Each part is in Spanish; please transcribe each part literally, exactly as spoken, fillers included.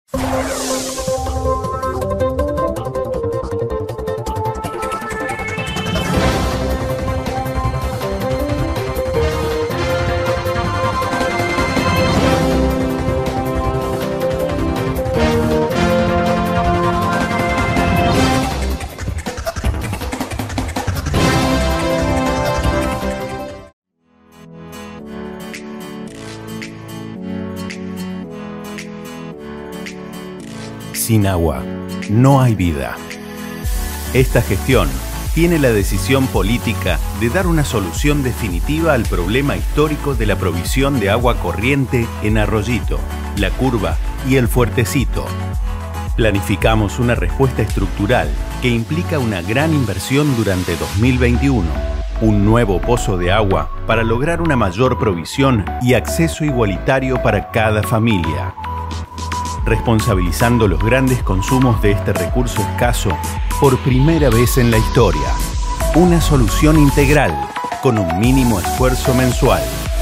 Sin agua, no hay vida. Esta gestión tiene la decisión política de dar una solución definitiva al problema histórico de la provisión de agua corriente en Arroyito, La Curva y El Fuertecito. Planificamos una respuesta estructural que implica una gran inversión durante dos mil veintiuno, un nuevo pozo de agua para lograr una mayor provisión y acceso igualitario para cada familia, responsabilizando los grandes consumos de este recurso escaso por primera vez en la historia. Una solución integral con un mínimo esfuerzo mensual.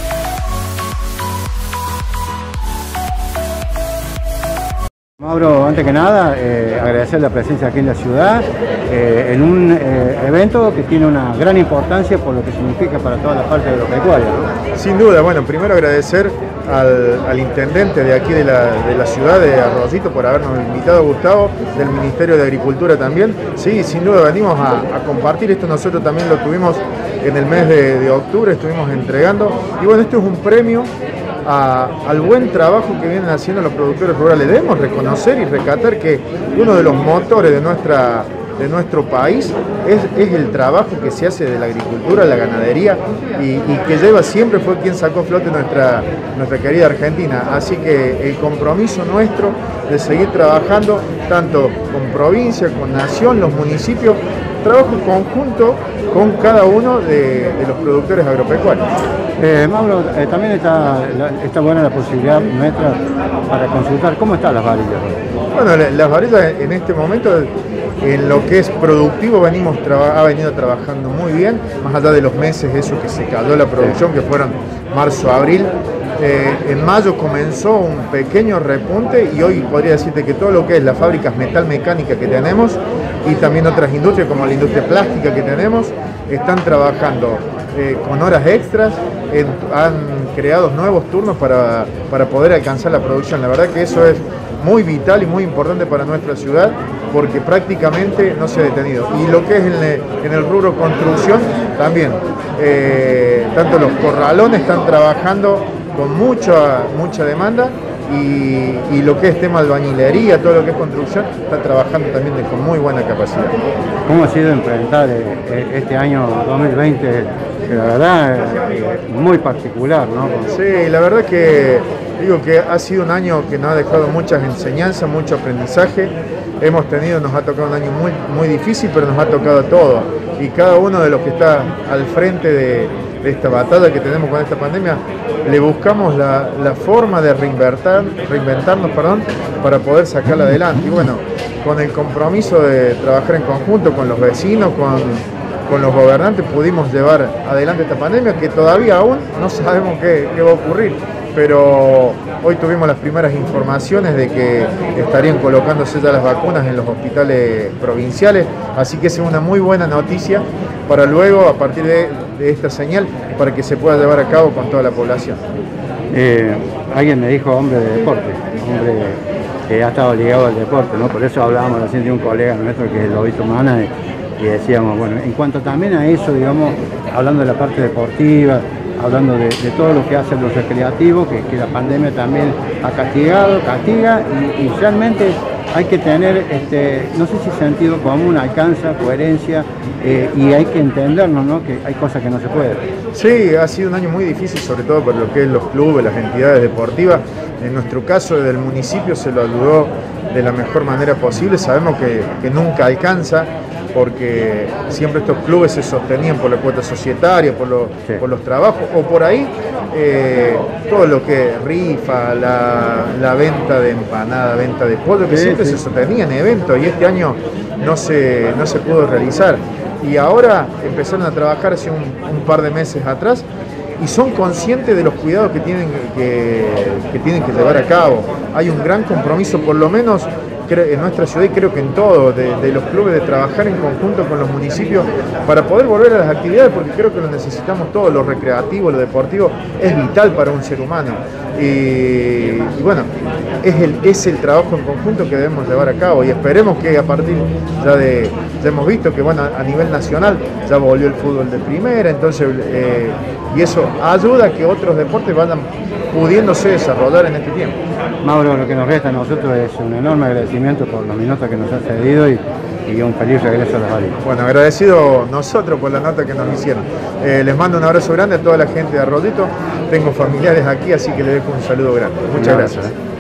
Mauro, antes que nada, eh, agradecer la presencia aquí en la ciudad, eh, en un eh, evento que tiene una gran importancia por lo que significa para toda la parte agropecuaria, ¿no? Sin duda, bueno, primero agradecer al, al intendente de aquí de la, de la ciudad de Arroyito por habernos invitado, Gustavo, del Ministerio de Agricultura también. Sí, sin duda venimos a, a compartir esto, nosotros también lo tuvimos en el mes de, de octubre, estuvimos entregando, y bueno, esto es un premio A, al buen trabajo que vienen haciendo los productores rurales. Debemos reconocer y recatar que uno de los motores de, nuestra, de nuestro país es, es el trabajo que se hace de la agricultura, la ganadería, y, y que lleva siempre, fue quien sacó a flote nuestra, nuestra querida Argentina. Así que el compromiso nuestro de seguir trabajando tanto con provincia, con nación, los municipios, trabajo conjunto con cada uno de, de los productores agropecuarios. Eh, Mauro, eh, también está, la, está buena la posibilidad nuestra para consultar cómo están las varillas. Bueno, las varillas en este momento, en lo que es productivo, venimos ha venido trabajando muy bien, más allá de los meses eso que se cayó la producción, que fueron marzo, abril. Eh, en mayo comenzó un pequeño repunte y hoy podría decirte que todo lo que es las fábricas metalmecánicas que tenemos y también otras industrias como la industria plástica que tenemos están trabajando eh, con horas extras, en, han creado nuevos turnos para, para poder alcanzar la producción. La verdad que eso es muy vital y muy importante para nuestra ciudad porque prácticamente no se ha detenido. Y lo que es en el, en el rubro construcción también, eh, tanto los corralones están trabajando con mucha, mucha demanda y, y lo que es tema albañilería, todo lo que es construcción, está trabajando también de, con muy buena capacidad. ¿Cómo ha sido enfrentar eh, este año dos mil veinte? Que la verdad es muy particular, ¿no? Sí, la verdad que digo que ha sido un año que nos ha dejado muchas enseñanzas, mucho aprendizaje. Hemos tenido, nos ha tocado un año muy, muy difícil, pero nos ha tocado todo. Y cada uno de los que está al frente de, de esta batalla que tenemos con esta pandemia, le buscamos la, la forma de reinventar, reinventarnos perdón, para poder sacarla adelante. Y bueno, con el compromiso de trabajar en conjunto con los vecinos, con, con los gobernantes, pudimos llevar adelante esta pandemia que todavía aún no sabemos qué, qué va a ocurrir. Pero hoy tuvimos las primeras informaciones de que estarían colocándose ya las vacunas en los hospitales provinciales, así que es una muy buena noticia para luego, a partir de, de esta señal, para que se pueda llevar a cabo con toda la población. Eh, alguien me dijo hombre de deporte, hombre que ha estado ligado al deporte, ¿no? Por eso hablábamos recién de un colega nuestro que es Lobito Mana y, y decíamos, bueno, en cuanto también a eso, digamos, hablando de la parte deportiva, hablando de, de todo lo que hacen los recreativos, que, que la pandemia también ha castigado, castiga, y, y realmente hay que tener, este, no sé si sentido común, alcanza, coherencia, eh, y hay que entendernos, ¿no? Que hay cosas que no se pueden. Sí, ha sido un año muy difícil, sobre todo para lo que es los clubes, las entidades deportivas. En nuestro caso, desde el municipio se lo ayudó de la mejor manera posible. Sabemos que, que nunca alcanza, porque siempre estos clubes se sostenían por la cuota societaria, por, lo, sí. por los trabajos, o por ahí eh, todo lo que rifa, la, la venta de empanada, venta de pollo, que sí, siempre sí. se sostenía en eventos, y este año no se, no se pudo realizar. Y ahora empezaron a trabajar hace un, un par de meses atrás y son conscientes de los cuidados que tienen que, que tienen que llevar a cabo. Hay un gran compromiso, por lo menos en nuestra ciudad y creo que en todo, de, de los clubes, de trabajar en conjunto con los municipios para poder volver a las actividades, porque creo que lo necesitamos todo, lo recreativo, lo deportivo, es vital para un ser humano. Y, y bueno, es el, es el trabajo en conjunto que debemos llevar a cabo y esperemos que a partir ya de, ya hemos visto que bueno, a nivel nacional ya volvió el fútbol de primera, entonces eh, y eso ayuda a que otros deportes vayan pudiéndose desarrollar en este tiempo. Mauro, lo que nos resta a nosotros es un enorme agradecimiento por los minutos que nos ha cedido y, y un feliz regreso a las áreas. Bueno, agradecido nosotros por la nota que nos hicieron. Eh, les mando un abrazo grande a toda la gente de Arroyito. Tengo familiares aquí, así que les dejo un saludo grande. Muchas gracias.